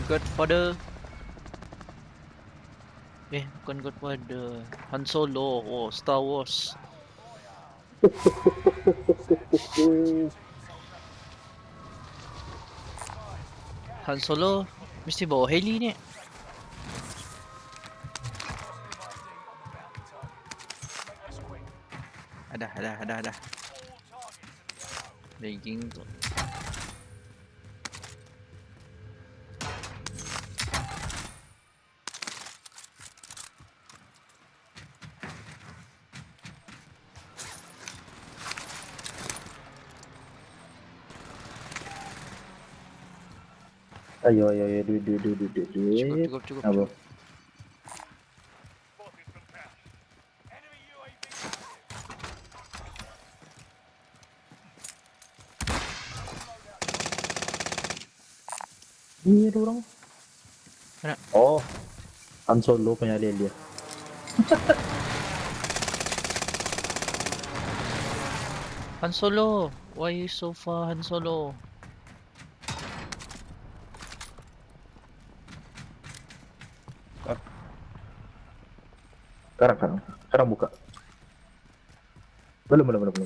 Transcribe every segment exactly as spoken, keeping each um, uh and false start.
Godfather. Eh, bukan Godfather. Han Solo. Oh, Star Wars. Han Solo mesti bawa heli ni. Ada, ada, ada, ada. Beijing tu. Ayo, ayo, ayo, duit, duit, duit, duit, duit. Cukup, cukup, cukup. Apa? cukup. Ini ada orang. Mana? Oh, Han Solo penyalin dia. Han Solo. Why you so far, Han Solo? Sekarang, sekarang, sekarang buka. Belum, belum, belum, belum.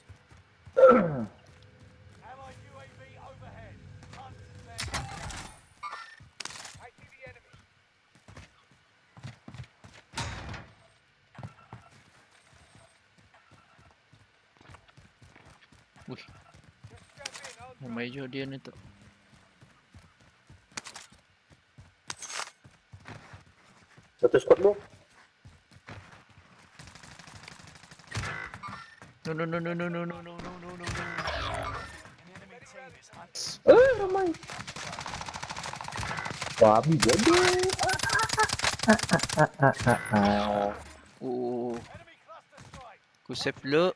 Wih. Ramai je dia ni tu. Satu squad lu. No no no no no no no no no no no no. Eh, ramai. Babi bodoh. Oh. Aku save pula.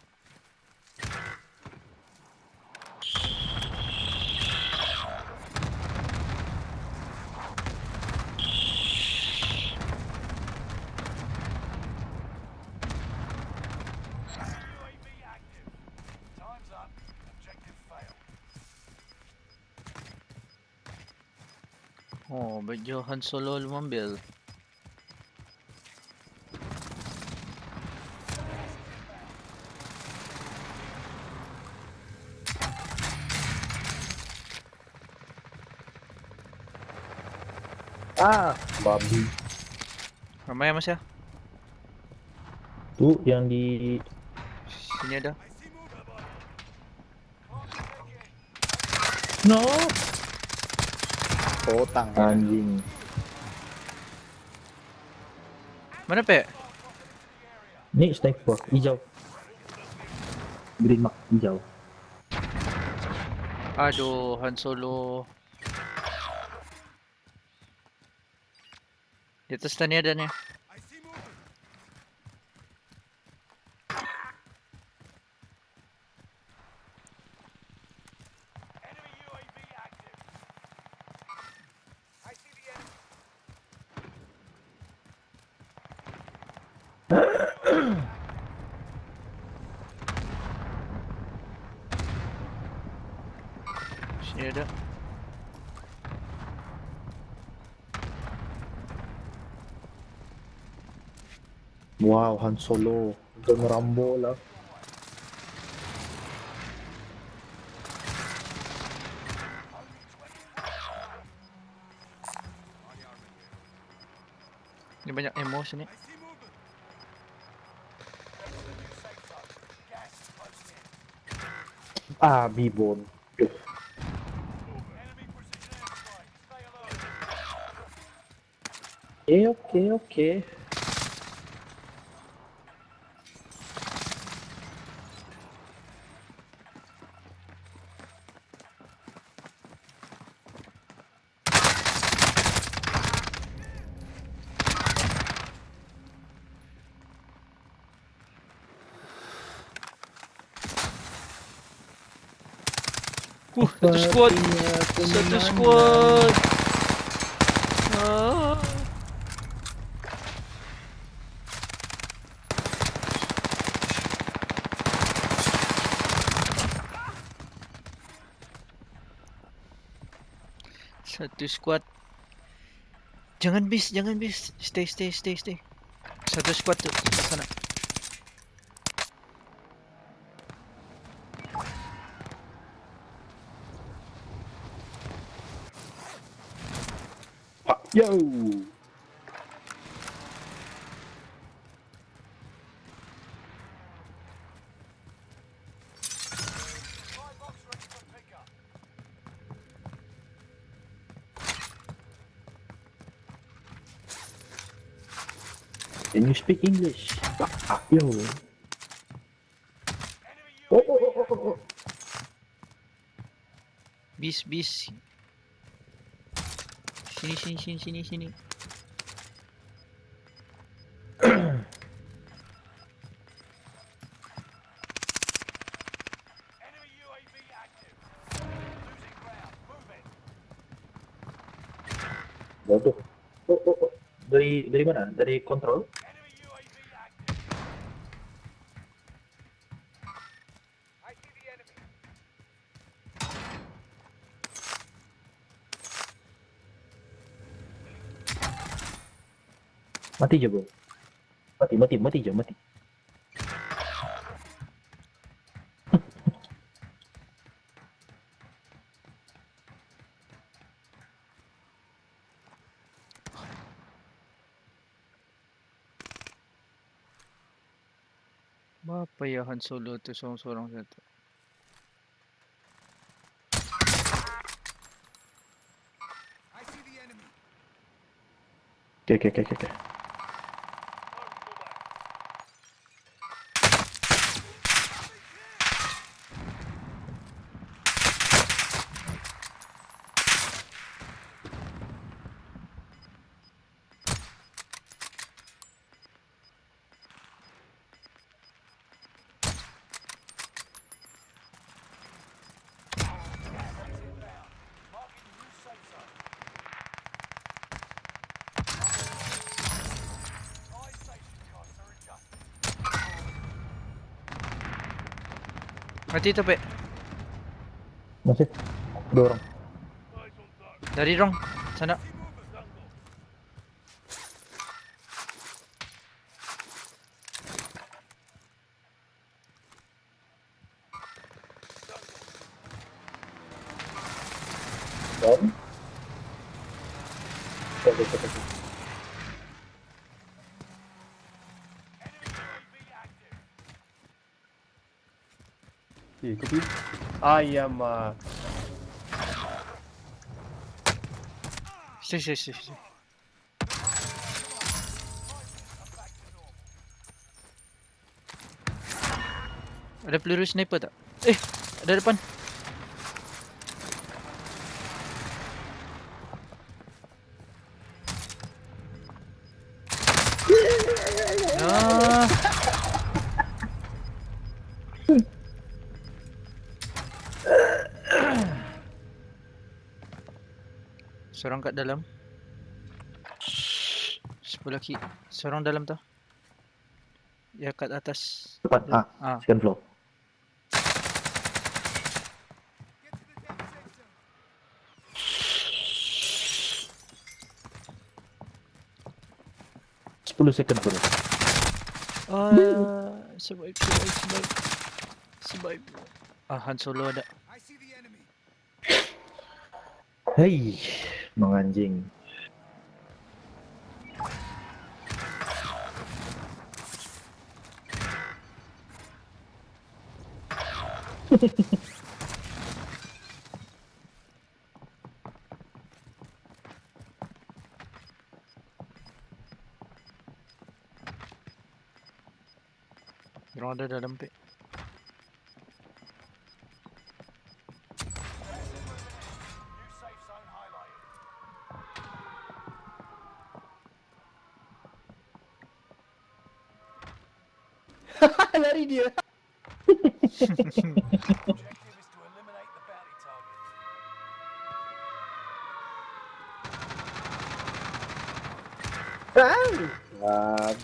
Oh, baju Han Solo lu ambil. Ah, babi. Ramai Mas ya? Tu yang di Sini ada. no. Potang Anjing. Mana Pek? Ni sniper hijau. Green mark hijau. Aduh, Han Solo. Di atas tani ada ni. Sini ada. Wow, Han Solo. Don Rambo lah. Ni banyak ammo sini. Ah, bibon. Okay, okay, okay. Uh, satu squad. Satu squad. Ah. Satu squad. Jangan bis, jangan bis. Stay, stay, stay, stay. Satu squad tu kat sana. Yo. Can you speak English? Yo. Oh, oh, oh, oh, oh. Bis, bis. Sini, sini, sini, sini, sini. Waduh. Oh, oh, oh. Dari dari mana? Dari kontrol? Mati je bro. Mati, mati, mati je, mati. Apa ya Han Solo tu seorang-seorang satu. Oke, oke, oke, oke. Mati tu, Pek. Masih dua orang. Dari rong. Sana. Dan oke, oke, oke. Sì, capito? Aia, ma... Stay, stay, stay, stay. Ada peluru sniper tak? Eh, ada depan. Nah. Seorang kat dalam. Sebelah kiri. Seorang dalam tu. Ya, kat atas. Depan, ah, Ah. second floor. Sepuluh second bro. Ah, survive, survive, survive. Survive. Ah, Han Solo ada. Hei, menganjing. Orang ada dalam, Pek. Lari dia! Ah,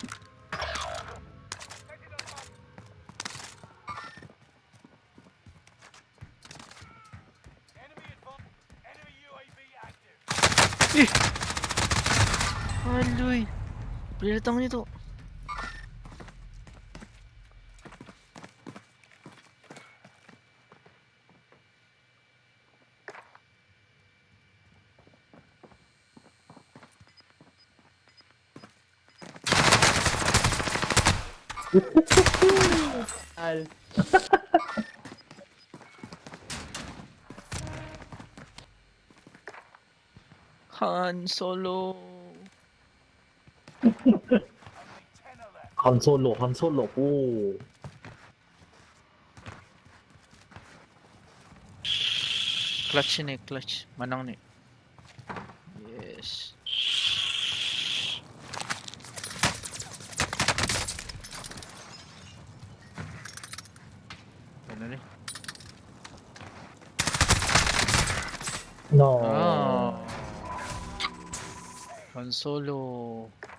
Eh! Aduh. Boleh datang ni tu. Al. Han Solo. Han Solo, Han Solo. Oh. Clutch ni, clutch. Manang ni. Yes. Ano ni? No. Ah. Han Solo.